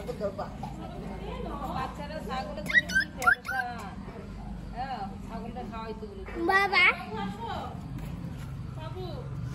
বাচ্চারা ছাগলের জন্য কি পেরেশান। হ্যাঁ ছাগলটা খাওয়াইতে বলি বাবা বাবু।